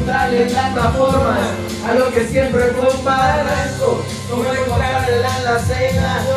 encontrarle tantas formas a lo que siempre fue un barranco, como encontrarle en la cena